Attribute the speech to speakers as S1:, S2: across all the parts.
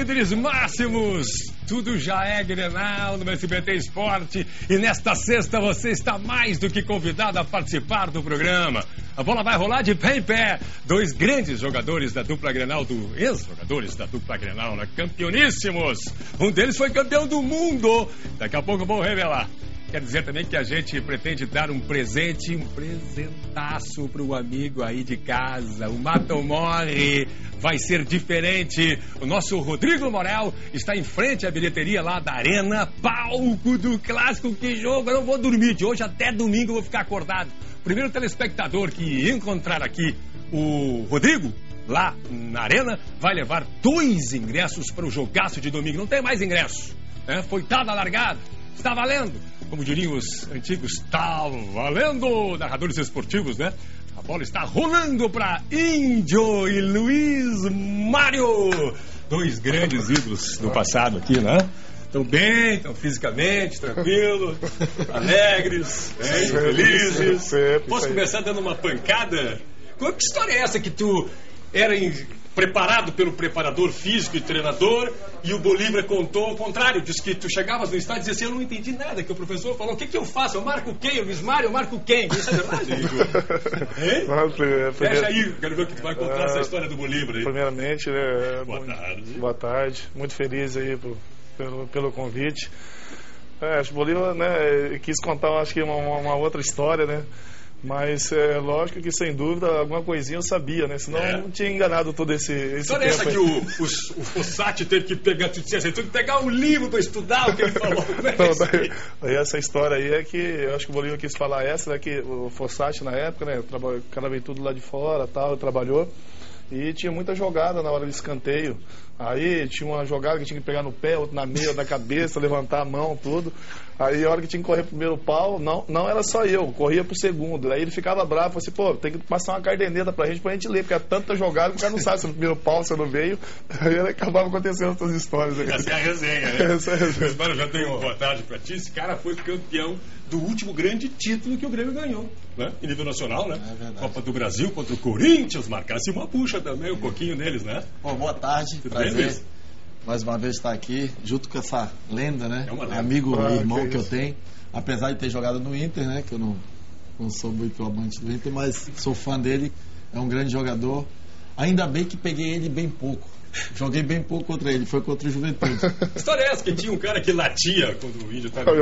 S1: líderes máximos. Tudo já é Grenal no SBT Esporte. E nesta sexta você está mais do que convidado a participar do programa. A bola vai rolar de pé em pé. Dois grandes jogadores da dupla Grenal, ex-jogadores da dupla Grenal, né? Campeoníssimos. Um deles foi campeão do mundo. Daqui a pouco eu vou revelar. Quer dizer também que a gente pretende dar um presente, um presentaço para o amigo aí de casa. O Matomori vai ser diferente. O nosso Rodrigo Morel está em frente à bilheteria lá da Arena, palco do clássico. Que jogo! Eu não vou dormir de hoje até domingo, eu vou ficar acordado. O primeiro telespectador que encontrar aqui o Rodrigo, lá na Arena, vai levar 2 ingressos para o jogaço de domingo. Não tem mais ingresso, né? Foi dada a largada. Está valendo. Como diriam os antigos, está valendo. Narradores esportivos, né? A bola está rolando para Índio e Luiz Mário. 2 grandes ídolos do passado aqui, né? Estão bem, estão fisicamente, tranquilos, alegres, felizes. Posso começar dando uma pancada? Que história é essa que tu era preparado pelo preparador físico e treinador, e o Bolívar contou ao contrário? Diz que tu chegavas no estádio e dizia assim: eu não entendi nada, que o professor falou, o que eu faço? Eu marco quem? O Luiz Mário, eu marco quem? Isso é verdade? Fecha aí, quero ver o que tu vai contar essa história do Bolívar aí.
S2: Primeiramente, né,
S1: boa tarde,
S2: muito feliz aí pelo convite. Acho que o Bolívar, né, quis contar, acho que uma outra história, né? Mas é lógico que, sem dúvida, alguma coisinha eu sabia, né? Senão não tinha enganado todo esse
S1: tempo. Essa que o Fossati teve que pegar, tu disse assim, teve que pegar um livro para estudar o que ele falou. Como é que
S2: daí essa história aí é que eu acho que o Bolívar quis falar essa, né? Que o Fossati, na época, né? O cara veio tudo lá de fora, tal, trabalhou. E tinha muita jogada na hora de escanteio. Aí tinha uma jogada que tinha que pegar no pé, outra na meia, na cabeça, levantar a mão, tudo. Aí a hora que tinha que correr pro primeiro pau, não era só eu, corria pro segundo. Aí ele ficava bravo, falou assim, pô, tem que passar uma cardeneta pra gente ler, porque é tanta jogada que o cara não sabe se no primeiro pau, se não veio. Aí acabava acontecendo essas histórias.
S1: Essa é a resenha, né? Essa é a resenha. Mas, eu já tenho uma boa tarde pra ti. Esse cara foi campeão do último grande título que o Grêmio ganhou, né? Em nível nacional, né? É Copa do Brasil contra o Corinthians, marcasse uma puxa também, um pouquinho neles, né?
S3: Pô, boa tarde, prazer. Mais uma vez estar aqui, junto com essa lenda, né? Amigo e irmão que eu tenho. Apesar de ter jogado no Inter, né? Que eu não sou muito amante do Inter, mas sou fã dele. É um grande jogador. Ainda bem que peguei ele bem pouco. Joguei bem pouco contra ele, foi contra o Juventude.
S1: Que história é essa? Que tinha um cara que latia quando o Índio estava...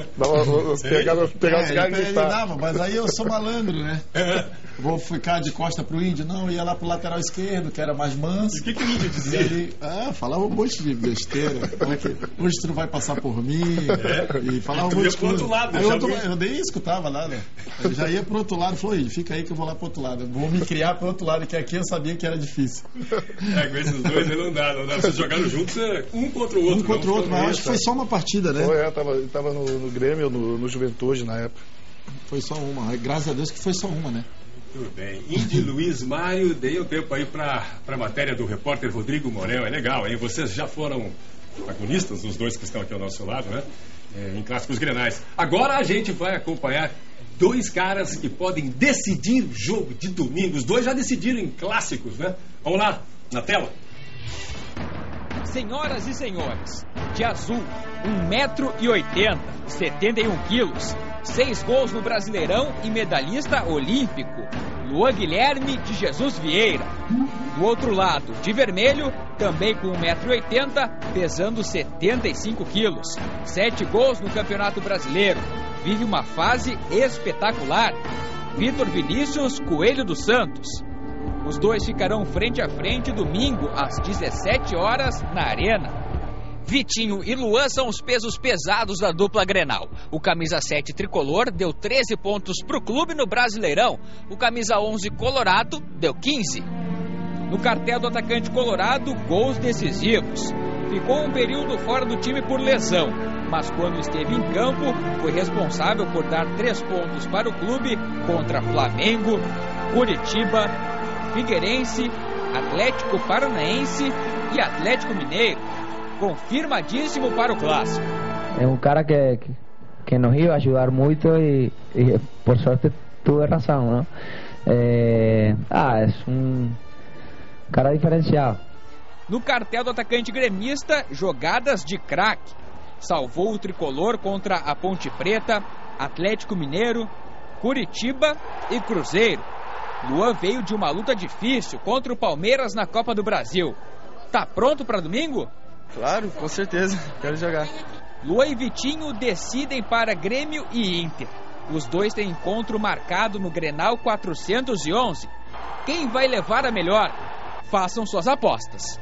S2: Pegava os caras
S3: ele dava, mas aí eu sou malandro, né? Vou ficar de costa pro Índio? Não, ia lá pro lateral esquerdo, que era mais manso.
S1: E o que o Índio dizia?
S3: Ele, falava um monte de besteira. Hoje tu não vai passar por mim. E falava um monte de coisa. Eu nem escutava nada. Eu já ia pro outro lado e falou, Índio, fica aí que eu vou lá pro outro lado. Vou me criar pro outro lado, que aqui eu sabia que era difícil.
S1: Com esses dois não dá. Vocês jogaram juntos um contra o outro.
S3: Um contra o outro, mas acho que foi só uma partida, né?
S2: Tava no Grêmio, no Juventude na época.
S3: Foi só uma, graças a Deus que foi só uma, né?
S1: Tudo bem. Índio e Luiz Mário, dei o tempo aí pra matéria do repórter Rodrigo Morel. É legal, hein? Vocês já foram protagonistas, os dois que estão aqui ao nosso lado, né? Em clássicos grenais. Agora a gente vai acompanhar 2 caras que podem decidir o jogo de domingo. Os 2 já decidiram em clássicos, né? Vamos lá, na tela.
S4: Senhoras e senhores, de azul, 1,80 m, 71 quilos, 6 gols no Brasileirão e medalhista olímpico, Luan Guilherme de Jesus Vieira. Do outro lado, de vermelho, também com 1,80 m, pesando 75 quilos, 7 gols no Campeonato Brasileiro, vive uma fase espetacular, Vitor Vinícius Coelho dos Santos. Os 2 ficarão frente a frente domingo, às 17 horas, na Arena. Vitinho e Luan são os pesos pesados da dupla Grenal. O camisa 7 tricolor deu 13 pontos para o clube no Brasileirão. O camisa 11 colorado deu 15. No cartel do atacante colorado, gols decisivos. Ficou um período fora do time por lesão, mas quando esteve em campo, foi responsável por dar 3 pontos para o clube contra Flamengo, Curitiba, Figueirense, Atlético Paranaense e Atlético Mineiro. Confirmadíssimo para o clássico.
S5: É um cara que nos ia ajudar muito e por sorte tuve razão, não? É um cara diferenciado.
S4: No cartel do atacante gremista, jogadas de craque. Salvou o tricolor contra a Ponte Preta, Atlético Mineiro, Curitiba e Cruzeiro. Luan veio de uma luta difícil contra o Palmeiras na Copa do Brasil. Tá pronto para domingo?
S6: Claro, com certeza. Quero jogar.
S4: Luan e Vitinho decidem para Grêmio e Inter. Os dois têm encontro marcado no Grenal 411. Quem vai levar a melhor? Façam suas apostas.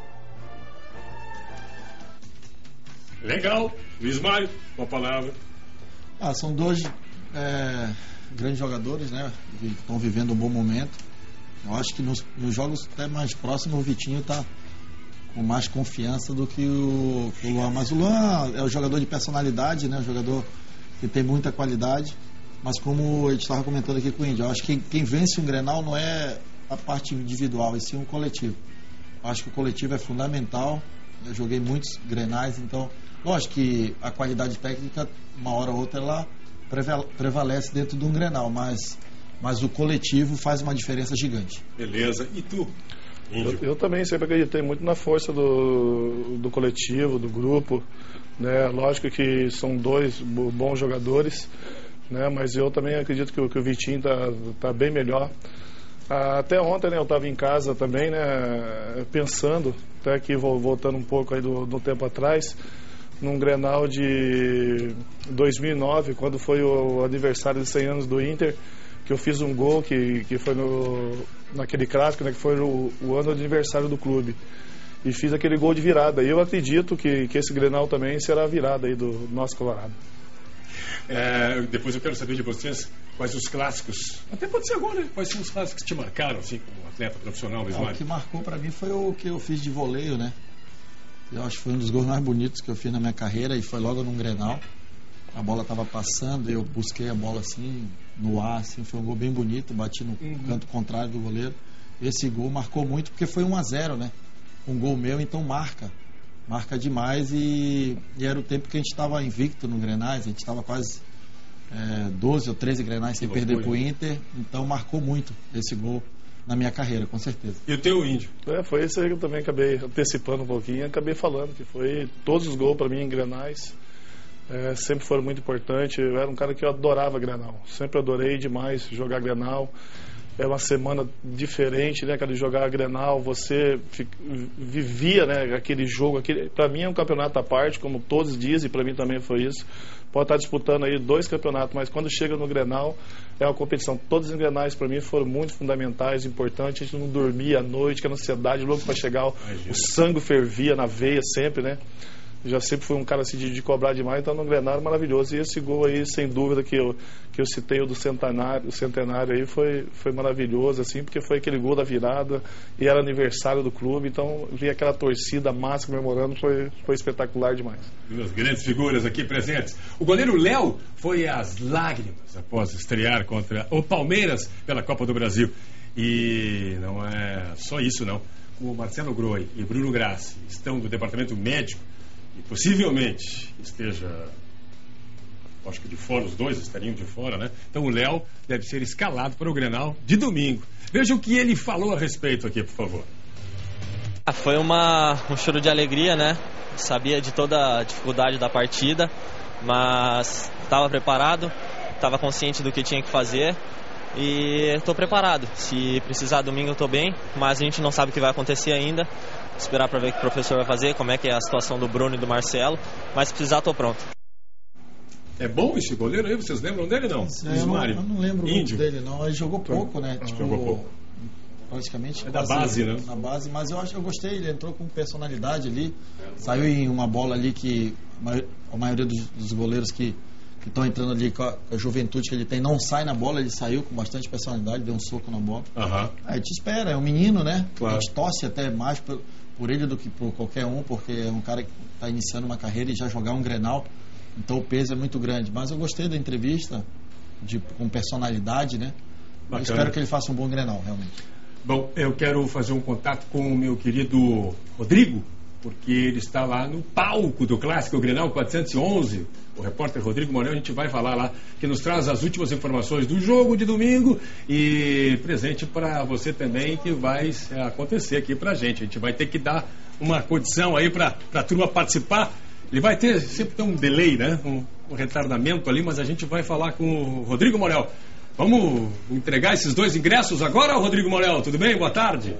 S1: Legal. Luiz Mário, com a palavra.
S3: São dois grandes jogadores, né? Que estão vivendo um bom momento. Eu acho que nos jogos até mais próximos o Vitinho está com mais confiança do que o Luan. Mas o Luan é um jogador de personalidade, né? Um jogador que tem muita qualidade. Mas como a gente estava comentando aqui com o Índio, eu acho que quem vence um Grenal não é a parte individual, e sim um coletivo. Eu acho que o coletivo é fundamental. Eu joguei muitos Grenais, então lógico que a qualidade técnica, uma hora ou outra, ela prevalece dentro de um Grenal, mas o coletivo faz uma diferença gigante.
S1: Beleza. E tu?
S2: Eu também sempre acreditei muito na força do coletivo, do grupo, né? Lógico que são dois bons jogadores, né? Mas eu também acredito que o Vitinho tá bem melhor. Até ontem, né, eu estava em casa também, né, pensando, até aqui voltando um pouco aí do tempo atrás, num Grenal de 2009, quando foi o aniversário de 100 anos do Inter, que eu fiz um gol que foi naquele clássico, né, que foi o ano do aniversário do clube. E fiz aquele gol de virada. E eu acredito que esse Grenal também será a virada aí do nosso Colorado.
S1: Depois eu quero saber de vocês quais os clássicos, até pode ser agora, né? Quais são os clássicos que te marcaram, assim, como atleta profissional mesmo?
S3: O que marcou para mim foi o que eu fiz de voleio, né? Eu acho que foi um dos gols mais bonitos que eu fiz na minha carreira, e foi logo num Grenal. A bola estava passando, eu busquei a bola assim, no ar, assim, foi um gol bem bonito, bati no canto contrário do goleiro. Esse gol marcou muito, porque foi 1-0, né? Um gol meu, então marca demais, e era o tempo que a gente estava invicto no Grenais, a gente estava quase 12 ou 13 Grenais sem perder pro Inter, então marcou muito esse gol na minha carreira, com certeza.
S1: E o teu, Índio?
S2: Foi isso aí que eu também acabei antecipando um pouquinho, acabei falando, que foi todos os gols para mim em Grenais, sempre foram muito importantes. Eu era um cara que eu adorava Grenal, sempre adorei demais jogar Grenal. É uma semana diferente, né, cara, de jogar Grenal, você vivia, né, aquele jogo, para mim é um campeonato à parte, como todos dizem, para mim também foi isso. Pode estar disputando aí 2 campeonatos, mas quando chega no Grenal, é uma competição. Todos os Grenais para mim foram muito fundamentais, importantes. A gente não dormia à noite, que a ansiedade logo para chegar, o sangue fervia na veia sempre, né. Já sempre fui um cara assim de cobrar demais, então no Grenal era maravilhoso. E esse gol aí, sem dúvida, que eu citei, o do centenário aí, foi maravilhoso, assim, porque foi aquele gol da virada e era aniversário do clube, então vi aquela torcida massa comemorando, foi espetacular demais.
S1: Duas grandes figuras aqui presentes. O goleiro Léo foi às lágrimas após estrear contra o Palmeiras pela Copa do Brasil. E não é só isso, não. O Marcelo Groi e Bruno Grassi estão do departamento médico, e possivelmente esteja, acho que de fora, os dois estariam de fora, né? Então o Léo deve ser escalado para o Grenal de domingo. Veja o que ele falou a respeito aqui, por favor.
S6: Foi um choro de alegria, né? Sabia de toda a dificuldade da partida, mas estava preparado, estava consciente do que tinha que fazer e estou preparado. Se precisar domingo eu estou bem, mas a gente não sabe o que vai acontecer ainda. Esperar para ver o que o professor vai fazer, como é que é a situação do Bruno e do Marcelo, mas se precisar estou pronto.
S1: É bom esse goleiro aí? Vocês lembram dele, não?
S3: Eu não lembro muito dele, não. Ele jogou pouco, né?
S1: Jogou pouco.
S3: Praticamente
S1: da base, né?
S3: Na base, mas eu gostei, ele entrou com personalidade ali, saiu em uma bola ali que a maioria dos goleiros que estão entrando ali com a juventude que ele tem não sai na bola, ele saiu com bastante personalidade, deu um soco na bola. Aí te espera, é um menino, né?
S1: Claro.
S3: A gente torce até mais por ele do que por qualquer um, porque é um cara que está iniciando uma carreira e já jogar um Grenal, então o peso é muito grande. Mas eu gostei da entrevista, com personalidade, né? Eu espero que ele faça um bom Grenal, realmente.
S1: Bom, eu quero fazer um contato com o meu querido Rodrigo porque ele está lá no palco do Clássico Grenal 411. O repórter Rodrigo Morel, a gente vai falar lá, que nos traz as últimas informações do jogo de domingo e presente para você também, que vai acontecer aqui pra gente. A gente vai ter que dar uma condição aí para a turma participar. Ele vai ter, sempre tem um delay, né? Um retardamento ali, mas a gente vai falar com o Rodrigo Morel. Vamos entregar esses 2 ingressos agora, Rodrigo Morel? Tudo bem? Boa tarde.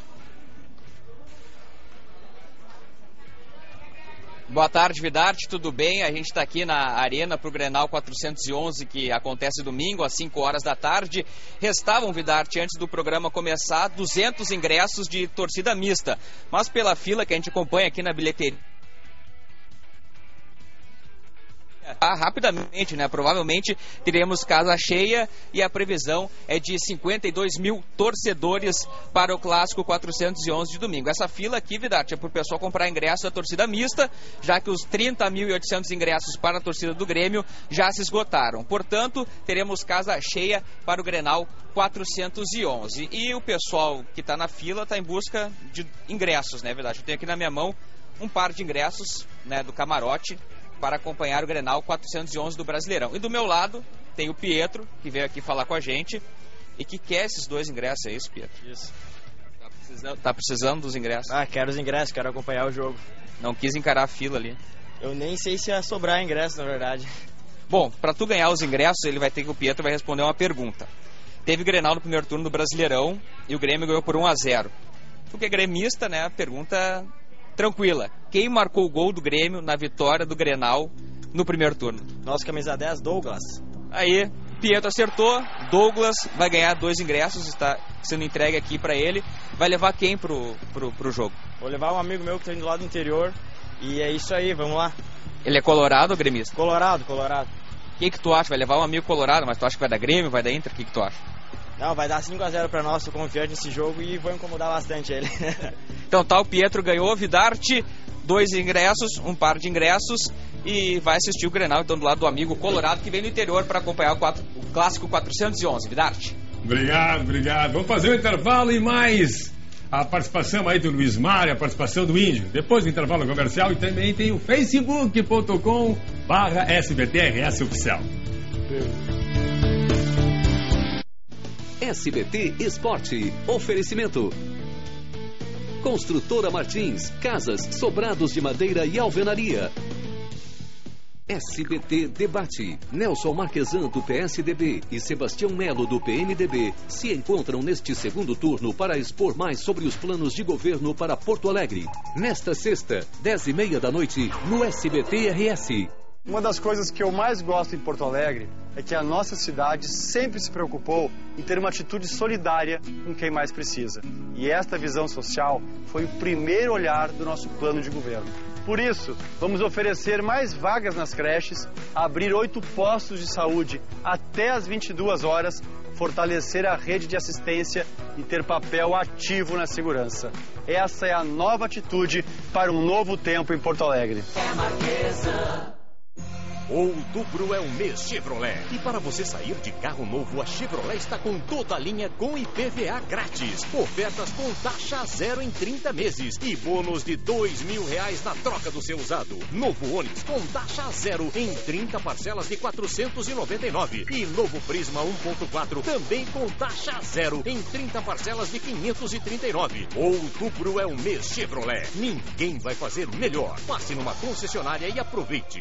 S4: Boa tarde, Vidarte, tudo bem? A gente está aqui na Arena para o Grenal 411, que acontece domingo às 5 horas da tarde. Restavam, Vidarte, antes do programa começar, 200 ingressos de torcida mista. Mas pela fila que a gente acompanha aqui na bilheteria, rapidamente, né? Provavelmente teremos casa cheia e a previsão é de 52 mil torcedores para o Clássico 411 de domingo. Essa fila aqui, Vidarte, é para o pessoal comprar ingresso da torcida mista, já que os 30.800 ingressos para a torcida do Grêmio já se esgotaram. Portanto, teremos casa cheia para o Grenal 411. E o pessoal que está na fila está em busca de ingressos, né, Vidarte? Eu tenho aqui na minha mão um par de ingressos, né, do camarote, para acompanhar o Grenal 411 do Brasileirão. E do meu lado tem o Pietro, que veio aqui falar com a gente e que quer esses 2 ingressos, é isso, Pietro?
S6: Isso.
S4: Tá precisando dos ingressos?
S6: Quero os ingressos, quero acompanhar o jogo.
S4: Não quis encarar a fila ali?
S6: Eu nem sei se ia sobrar ingresso, na verdade.
S4: Bom, para tu ganhar os ingressos, o Pietro vai responder uma pergunta. Teve Grenal no primeiro turno do Brasileirão e o Grêmio ganhou por 1-0. Tu que é gremista, né? A pergunta tranquila. Quem marcou o gol do Grêmio na vitória do Grenal no primeiro turno?
S6: Nosso camisa 10, Douglas.
S4: Aí, Pietro acertou. Douglas vai ganhar 2 ingressos, está sendo entregue aqui para ele. Vai levar quem pro jogo?
S6: Vou levar um amigo meu que está indo lá do interior. E é isso aí, vamos lá.
S4: Ele é colorado ou gremista?
S6: Colorado.
S4: Quem que tu acha? Vai levar um amigo colorado, mas tu acha que vai dar Grêmio, vai dar Inter? O que tu acha?
S6: Não, vai dar 5-0 para nós, tô confiante nesse jogo e vou incomodar bastante ele.
S4: Então tá, o Pietro ganhou, Vidarte, 2 ingressos, um par de ingressos e vai assistir o Grenal, então do lado do amigo colorado que vem do interior para acompanhar o Clássico 411, Vidarte.
S1: Obrigado. Vamos fazer um intervalo e mais a participação aí do Luiz Mário, a participação do Índio. Depois do intervalo comercial e também tem o facebook.com/SBTRS Oficial.
S7: SBT Esporte. Oferecimento. Construtora Martins. Casas, sobrados de madeira e alvenaria. SBT Debate. Nelson Marquesan, do PSDB, e Sebastião Melo, do PMDB, se encontram neste segundo turno para expor mais sobre os planos de governo para Porto Alegre. Nesta sexta, 10h30 da noite, no SBT-RS.
S8: Uma das coisas que eu mais gosto em Porto Alegre é que a nossa cidade sempre se preocupou em ter uma atitude solidária com quem mais precisa. E esta visão social foi o primeiro olhar do nosso plano de governo. Por isso, vamos oferecer mais vagas nas creches, abrir 8 postos de saúde até às 22 horas, fortalecer a rede de assistência e ter papel ativo na segurança. Essa é a nova atitude para um novo tempo em Porto Alegre.
S9: Outubro é um mês Chevrolet. E para você sair de carro novo, a Chevrolet está com toda a linha com IPVA grátis. Ofertas com taxa 0 em 30 meses. E bônus de R$2.000 na troca do seu usado. Novo Onix com taxa 0 em 30 parcelas de R$499. E novo Prisma 1.4 também com taxa 0 em 30 parcelas de R$539. Outubro é um mês Chevrolet. Ninguém vai fazer melhor. Passe numa concessionária e aproveite.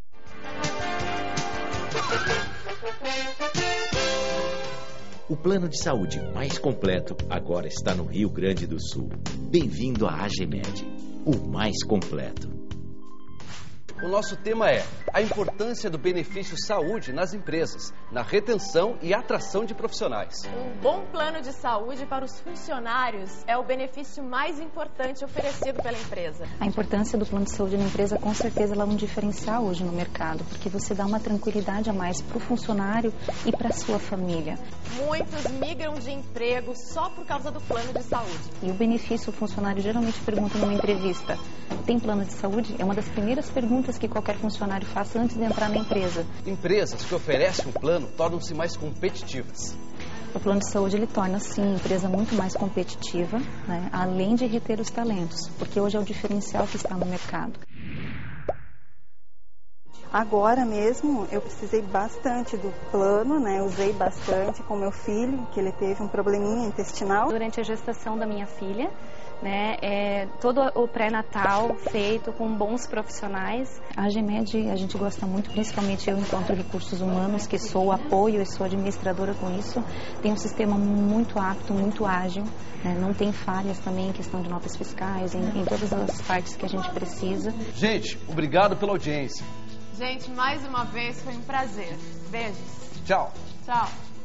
S10: O plano de saúde mais completo agora está no Rio Grande do Sul. Bem-vindo à AGMed, o mais completo.
S11: O nosso tema é a importância do benefício saúde nas empresas, na retenção e atração de profissionais.
S12: Um bom plano de saúde para os funcionários é o benefício mais importante oferecido pela empresa.
S13: A importância do plano de saúde na empresa, com certeza, ela é um diferencial hoje no mercado, porque você dá uma tranquilidade a mais para o funcionário e para a sua família.
S12: Muitos migram de emprego só por causa do plano de saúde.
S13: E o benefício, o funcionário geralmente pergunta numa entrevista: tem plano de saúde? É uma das primeiras perguntas que qualquer funcionário faça antes de entrar na empresa.
S11: Empresas que oferecem um plano tornam-se mais competitivas.
S13: O plano de saúde ele torna, sim, a empresa muito mais competitiva, né? Além de reter os talentos, porque hoje é o diferencial que está no mercado.
S14: Agora mesmo eu precisei bastante do plano, né? Usei bastante com meu filho, que ele teve um probleminha intestinal.
S13: Durante a gestação da minha filha, né, todo o pré-natal feito com bons profissionais. A AGEMED a gente gosta muito, principalmente eu enquanto recursos humanos, que sou o apoio e sou administradora com isso. Tem um sistema muito apto, muito ágil, né, não tem falhas também em questão de notas fiscais, em todas as partes que a gente precisa.
S11: Gente, obrigado pela audiência.
S12: Gente, mais uma vez foi um prazer. Beijos.
S11: Tchau.
S12: Tchau.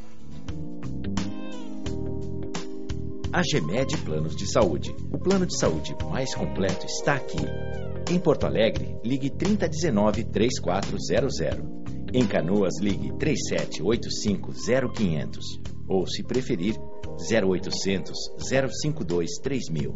S10: AGEMED Planos de Saúde. O plano de saúde mais completo está aqui. Em Porto Alegre, ligue 3019-3400. Em Canoas, ligue 3785-0500. Ou, se preferir, 0800-052-3000.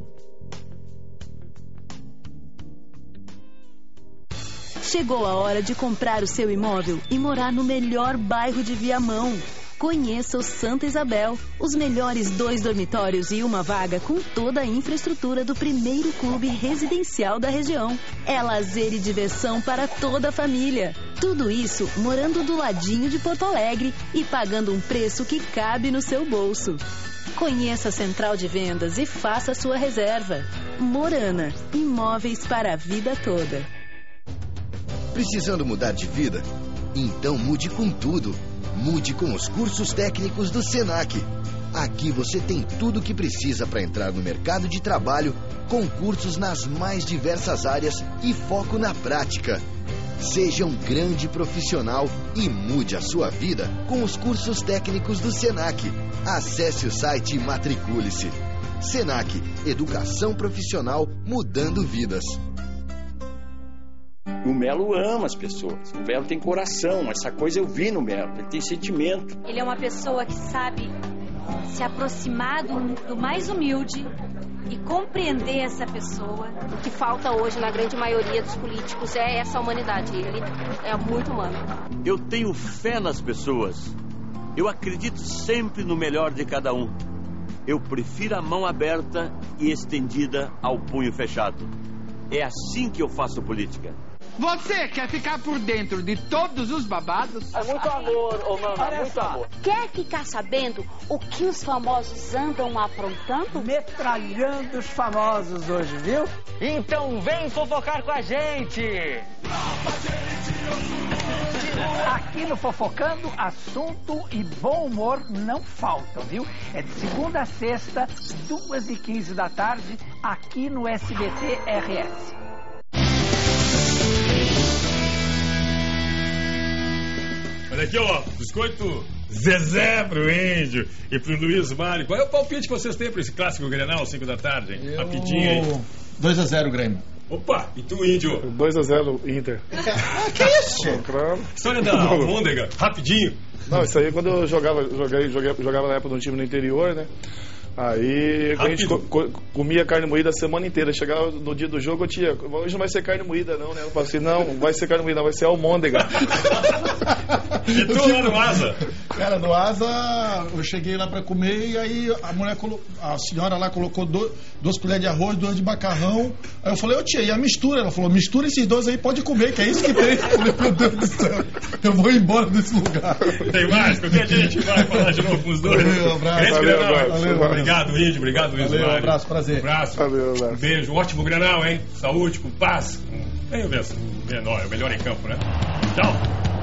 S15: Chegou a hora de comprar o seu imóvel e morar no melhor bairro de Viamão. Conheça o Santa Isabel, os melhores 2 dormitórios e uma vaga com toda a infraestrutura do primeiro clube residencial da região. É lazer e diversão para toda a família. Tudo isso morando do ladinho de Porto Alegre e pagando um preço que cabe no seu bolso. Conheça a Central de Vendas e faça sua reserva. Morana, imóveis para a vida toda.
S16: Precisando mudar de vida? Então mude com tudo. Mude com os cursos técnicos do Senac. Aqui você tem tudo o que precisa para entrar no mercado de trabalho, com cursos nas mais diversas áreas e foco na prática. Seja um grande profissional e mude a sua vida com os cursos técnicos do Senac. Acesse o site e matricule-se. Senac, educação profissional mudando vidas.
S17: O Melo ama as pessoas, o Melo tem coração, essa coisa eu vi no Melo, ele tem sentimento.
S18: Ele é uma pessoa que sabe se aproximar do mais humilde e compreender essa pessoa.
S19: O que falta hoje na grande maioria dos políticos é essa humanidade, ele é muito humano.
S17: Eu tenho fé nas pessoas, eu acredito sempre no melhor de cada um. Eu prefiro a mão aberta e estendida ao punho fechado. É assim que eu faço política.
S20: Você quer ficar por dentro de todos os babados?
S21: É muito amor, ô mano, é muito amor.
S18: Quer ficar sabendo o que os famosos andam aprontando?
S20: Metralhando os famosos hoje, viu?
S21: Então vem fofocar com a gente!
S20: Aqui no Fofocando, assunto e bom humor não faltam, viu? É de segunda a sexta, 2h15 da tarde, aqui no SBT RS.
S1: Olha aqui, ó, biscoito Zezé pro Índio e pro Luiz Mário. Qual é o palpite que vocês têm pra esse clássico Grenal, 5 da tarde, hein? Rapidinho aí.
S3: 2-0 Grêmio.
S1: Opa, e tu, Índio?
S2: 2-0 Inter.
S3: Que isso?
S1: História da Almôndega, rapidinho.
S2: Não, isso aí quando eu jogava na época de um time no interior, né? Aí a gente comia carne moída a semana inteira. Chegava no dia do jogo, hoje não vai ser carne moída não, né? Eu falei assim, não vai ser carne moída, não, vai ser almôndega.
S1: E tu lá no Asa?
S3: Cara, no Asa eu cheguei lá pra comer e aí a senhora lá colocou 2 colheres de arroz, 2 de macarrão. Aí eu falei, ô tia, e a mistura? Ela falou, mistura esses 2 aí, pode comer, que é isso que tem. Eu falei, meu Deus do céu, eu vou embora desse lugar.
S1: Tem mais? Qualquer dia a gente vai falar de novo com os dois.
S3: Valeu, abraço.
S1: Valeu. Obrigado, Índio. Obrigado, Luiz Mário.
S3: Um abraço, prazer.
S1: Abraço.
S2: Valeu,
S1: um beijo. Ótimo Grenal, hein? Saúde, com paz. É o melhor em campo, né? Tchau.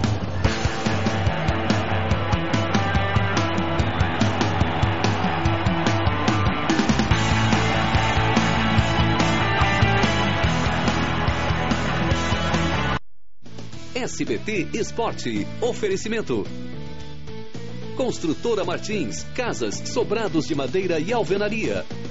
S7: SBT Esporte. Oferecimento. Construtora Martins, casas, sobrados de madeira e alvenaria.